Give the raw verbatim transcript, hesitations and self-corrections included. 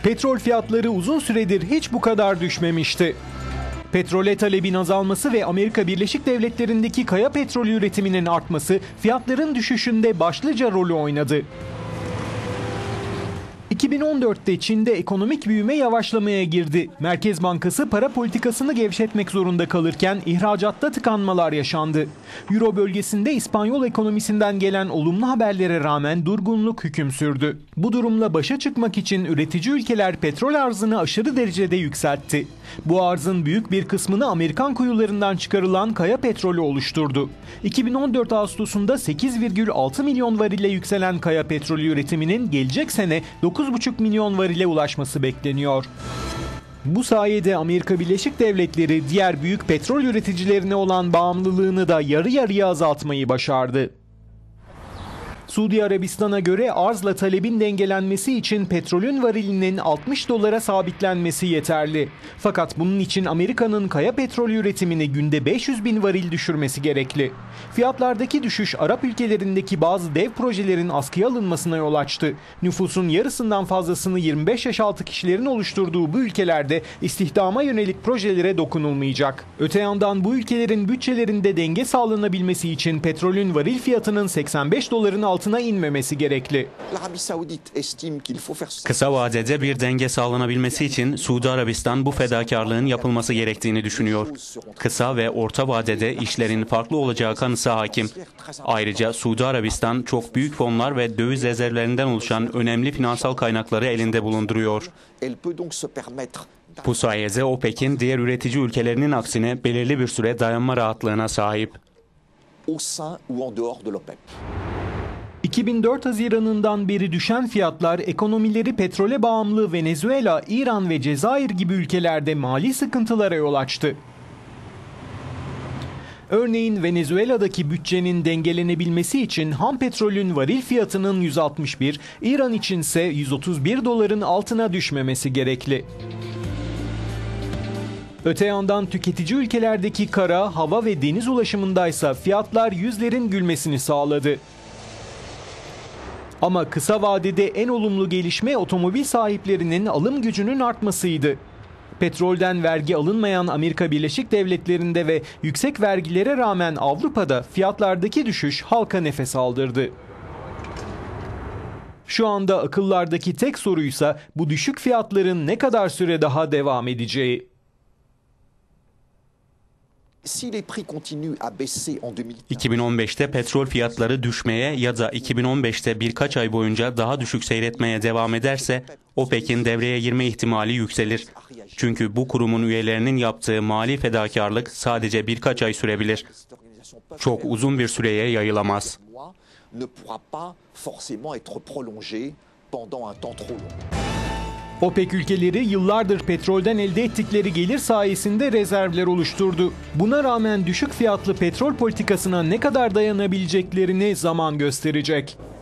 Petrol fiyatları uzun süredir hiç bu kadar düşmemişti. Petrole talebin azalması ve Amerika Birleşik Devletleri'ndeki kaya petrolü üretiminin artması fiyatların düşüşünde başlıca rolü oynadı. iki bin on dörtte Çin'de ekonomik büyüme yavaşlamaya girdi. Merkez Bankası para politikasını gevşetmek zorunda kalırken ihracatta tıkanmalar yaşandı. Euro bölgesinde İspanyol ekonomisinden gelen olumlu haberlere rağmen durgunluk hüküm sürdü. Bu durumla başa çıkmak için üretici ülkeler petrol arzını aşırı derecede yükseltti. Bu arzın büyük bir kısmını Amerikan kuyularından çıkarılan kaya petrolü oluşturdu. iki bin on dört Ağustos'unda sekiz virgül altı milyon varile yükselen kaya petrolü üretiminin gelecek sene dokuz buçuk milyon varile ulaşması bekleniyor. Bu sayede Amerika Birleşik Devletleri diğer büyük petrol üreticilerine olan bağımlılığını da yarı yarıya azaltmayı başardı. Suudi Arabistan'a göre arzla talebin dengelenmesi için petrolün varilinin altmış dolara sabitlenmesi yeterli. Fakat bunun için Amerika'nın kaya petrolü üretimini günde beş yüz bin varil düşürmesi gerekli. Fiyatlardaki düşüş Arap ülkelerindeki bazı dev projelerin askıya alınmasına yol açtı. Nüfusun yarısından fazlasını yirmi beş yaş altı kişilerin oluşturduğu bu ülkelerde istihdama yönelik projelere dokunulmayacak. Öte yandan bu ülkelerin bütçelerinde denge sağlanabilmesi için petrolün varil fiyatının seksen beş doların altına inmemesi gerekli. Kısa vadede bir denge sağlanabilmesi için Suudi Arabistan bu fedakarlığın yapılması gerektiğini düşünüyor. Kısa ve orta vadede işlerin farklı olacağı kanısı hakim. Ayrıca Suudi Arabistan çok büyük fonlar ve döviz rezervlerinden oluşan önemli finansal kaynakları elinde bulunduruyor. Bu sayede OPEC'in diğer üretici ülkelerinin aksine belirli bir süre dayanma rahatlığına sahip. iki bin dört Haziran'ından beri düşen fiyatlar ekonomileri petrole bağımlı Venezuela, İran ve Cezayir gibi ülkelerde mali sıkıntılara yol açtı. Örneğin Venezuela'daki bütçenin dengelenebilmesi için ham petrolün varil fiyatının yüz altmış bir, İran içinse yüz otuz bir doların altına düşmemesi gerekli. Öte yandan tüketici ülkelerdeki kara, hava ve deniz ulaşımındaysa fiyatlar yüzlerin gülmesini sağladı. Ama kısa vadede en olumlu gelişme otomobil sahiplerinin alım gücünün artmasıydı. Petrolden vergi alınmayan Amerika Birleşik Devletleri'nde ve yüksek vergilere rağmen Avrupa'da fiyatlardaki düşüş halka nefes aldırdı. Şu anda akıllardaki tek soruysa bu düşük fiyatların ne kadar süre daha devam edeceği. iki bin on beşte petrol fiyatları düşmeye ya da iki bin on beşte birkaç ay boyunca daha düşük seyretmeye devam ederse OPEC'in devreye girme ihtimali yükselir. Çünkü bu kurumun üyelerinin yaptığı mali fedakarlık sadece birkaç ay sürebilir. Çok uzun bir süreye yayılamaz. OPEC ülkeleri yıllardır petrolden elde ettikleri gelir sayesinde rezervler oluşturdu. Buna rağmen düşük fiyatlı petrol politikasına ne kadar dayanabileceklerini zaman gösterecek.